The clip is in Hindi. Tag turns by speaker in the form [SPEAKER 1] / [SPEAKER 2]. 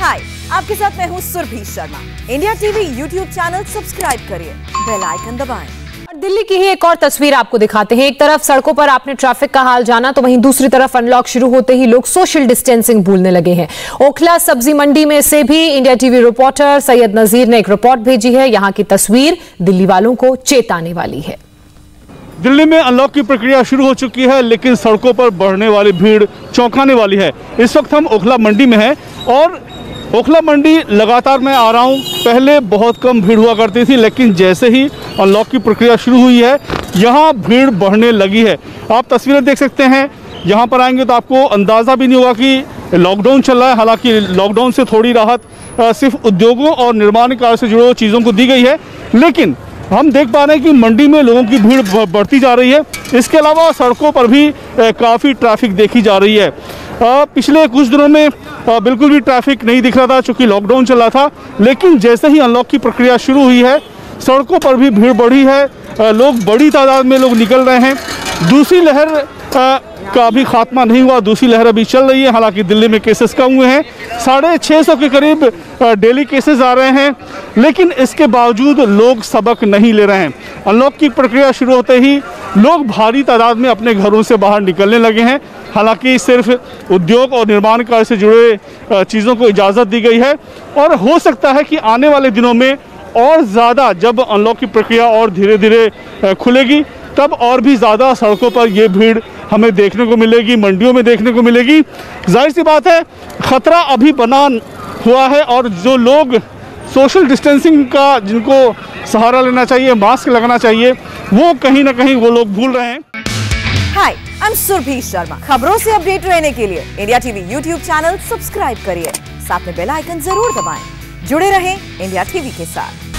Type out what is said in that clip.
[SPEAKER 1] हाय, आपके साथ मैं हूँ Surbhi Sharma. India TV YouTube channel subscribe करिए, बेल आइकन दबाएं।
[SPEAKER 2] दिल्ली की ही एक और तस्वीर आपको दिखाते हैं। एक तरफ सड़कों पर आपने ट्रैफिक का हाल जाना, तो वहीं दूसरी तरफ अनलॉक शुरू होते ही लोग सोशल डिस्टेंसिंग भूलने लगे हैं। ओखला सब्जी मंडी में से भी India TV reporter Syed Nazir ने एक रिपोर्ट भेजी है। यहां की तस्वीर दिल्ली वालों को चेताने वाली है।
[SPEAKER 3] दिल्ली में अनलॉक की प्रक्रिया शुरू हो चुकी है, लेकिन सड़कों पर बढ़ने वाली भीड़ चौंकाने वाली है। इस वक्त हम ओखला मंडी में हैं और ओखला मंडी लगातार मैं आ रहा हूँ। पहले बहुत कम भीड़ हुआ करती थी, लेकिन जैसे ही अनलॉक की प्रक्रिया शुरू हुई है, यहाँ भीड़ बढ़ने लगी है। आप तस्वीरें देख सकते हैं। यहाँ पर आएंगे तो आपको अंदाज़ा भी नहीं होगा कि लॉकडाउन चल रहा है। हालांकि लॉकडाउन से थोड़ी राहत सिर्फ उद्योगों और निर्माण कार्य से जुड़े हुए चीज़ों को दी गई है, लेकिन हम देख पा रहे हैं कि मंडी में लोगों की भीड़ बढ़ती जा रही है। इसके अलावा सड़कों पर भी काफ़ी ट्रैफिक देखी जा रही है। पिछले कुछ दिनों में बिल्कुल भी ट्रैफिक नहीं दिख रहा था, चूँकि लॉकडाउन चल रहा था, लेकिन जैसे ही अनलॉक की प्रक्रिया शुरू हुई है, सड़कों पर भी भीड़ बढ़ी है। लोग बड़ी तादाद में लोग निकल रहे हैं। दूसरी लहर का भी खात्मा नहीं हुआ, दूसरी लहर अभी चल रही है। हालांकि दिल्ली में केसेस कम हुए हैं, 650 के करीब डेली केसेस आ रहे हैं, लेकिन इसके बावजूद लोग सबक नहीं ले रहे हैं। अनलॉक की प्रक्रिया शुरू होते ही लोग भारी तादाद में अपने घरों से बाहर निकलने लगे हैं। हालांकि सिर्फ उद्योग और निर्माण कार्य से जुड़े चीज़ों को इजाज़त दी गई है, और हो सकता है कि आने वाले दिनों में और ज़्यादा, जब अनलॉक की प्रक्रिया और धीरे धीरे खुलेगी, तब और भी ज़्यादा सड़कों पर ये भीड़ हमें देखने को मिलेगी, मंडियों में देखने को मिलेगी। जाहिर सी बात है, ख़तरा अभी बना हुआ है, और जो लोग सोशल डिस्टेंसिंग का जिनको सहारा लेना चाहिए, मास्क लगाना चाहिए, वो कहीं ना कहीं वो लोग भूल रहे हैं।
[SPEAKER 1] Hi, I am Surbhi Sharma. खबरों से अपडेट रहने के लिए India TV YouTube channel subscribe करिए, साथ में बेल आइकन जरूर दबाएं। जुड़े रहें इंडिया टीवी के साथ।